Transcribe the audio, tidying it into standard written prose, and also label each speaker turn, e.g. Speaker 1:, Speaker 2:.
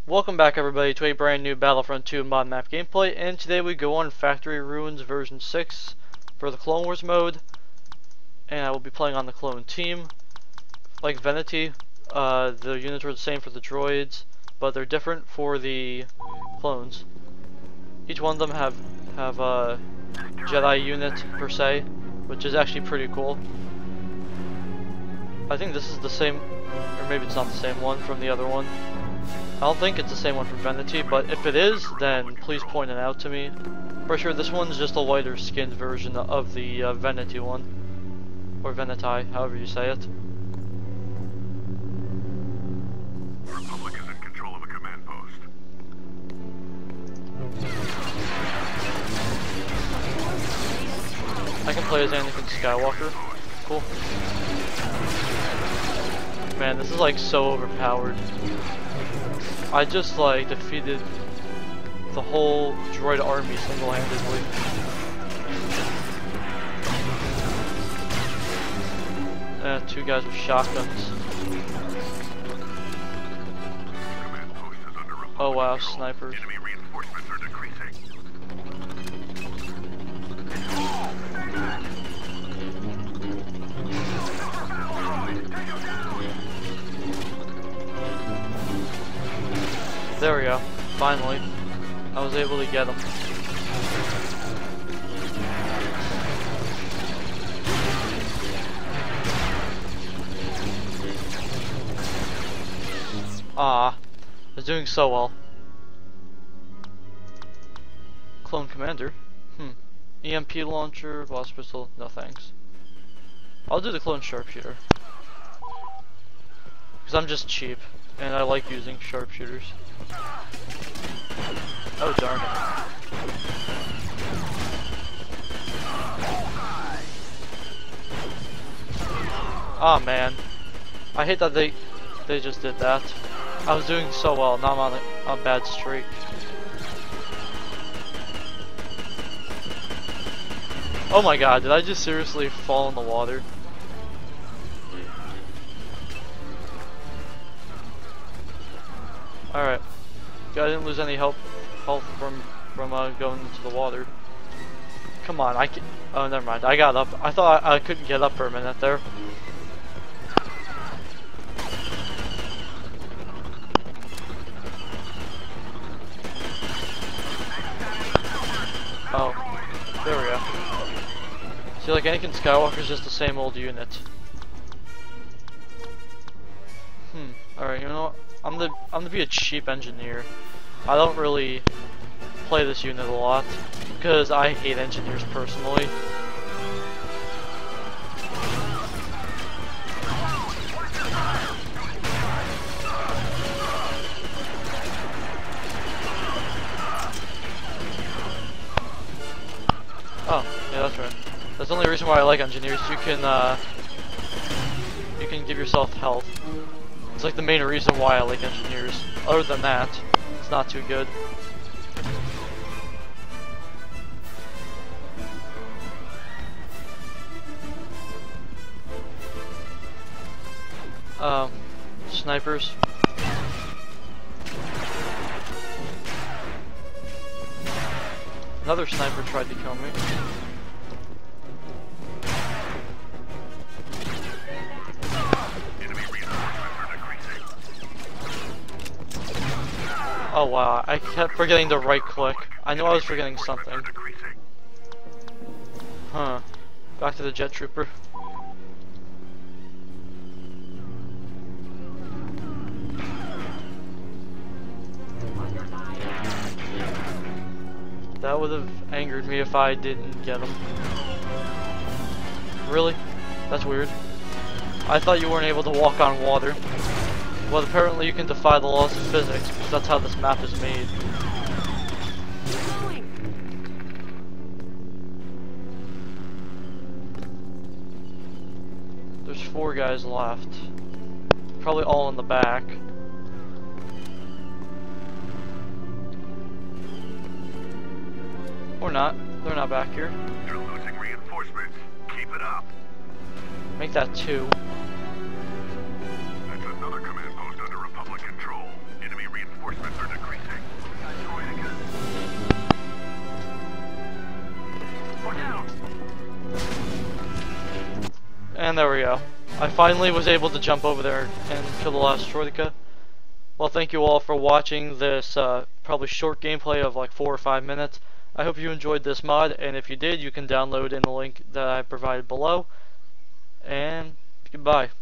Speaker 1: Welcome back everybody to a brand new Battlefront 2 mod map gameplay, and today we go on Factory Ruins version 6 for the Clone Wars mode, and I will be playing on the clone team. Like Vanity, the units are the same for the droids, but they're different for the clones. Each one of them have a Jedi unit per se, which is actually pretty cool. I think this is the same, or maybe it's not the same one from the other one. I don't think it's the same one from Vanity, but if it is, then please point it out to me. For sure, this one's just a lighter skinned version of the Vanity one. Or Veneti, however you say it.
Speaker 2: The Republic is in control of a command post.
Speaker 1: I can play as Anakin Skywalker. Cool. Man, this is like so overpowered. I just like defeated the whole droid army single-handedly. Two guys with shotguns. Oh wow, snipers.
Speaker 2: Enemy reinforcements are decreasing.
Speaker 1: There we go. Finally. I was able to get him. Ah, I was doing so well. Clone Commander? EMP launcher, boss pistol, no thanks. I'll do the clone sharpshooter. Because I'm just cheap, and I like using sharpshooters. Oh darn it. Oh man. I hate that they just did that. I was doing so well, now I'm on a bad streak. Oh my god, did I just seriously fall in the water? Alright. I didn't lose any health from going into the water. Come on, oh, never mind. I got up. I thought I couldn't get up for a minute there. Oh, there we go. See, like Anakin Skywalker's just the same old unit. Alright, you know what? I'm gonna be a cheap engineer. I don't really play this unit a lot because I hate engineers personally. Oh, yeah, that's right. That's the only reason why I like engineers. You can give yourself health. It's like the main reason why I like engineers. Other than that, it's not too good. Snipers. Another sniper tried to kill me. Oh wow, I kept forgetting to right click. I knew I was forgetting something. Huh. Back to the jet trooper. That would have angered me if I didn't get him. Really? That's weird. I thought you weren't able to walk on water. Well, apparently you can defy the laws of physics, because that's how this map is made. There's 4 guys left. Probably all in the back. Or not. They're not back here.
Speaker 2: You're losing reinforcements. Keep it up.
Speaker 1: Make that 2.
Speaker 2: That's another command post under Republic control. Enemy reinforcements Reinforcements are decreasing. Try it again. Look out!
Speaker 1: And there we go. I finally was able to jump over there and kill the last Troika. Well, thank you all for watching this probably short gameplay of like 4 or 5 minutes. I hope you enjoyed this mod, and if you did, you can download in the link that I provided below. And goodbye.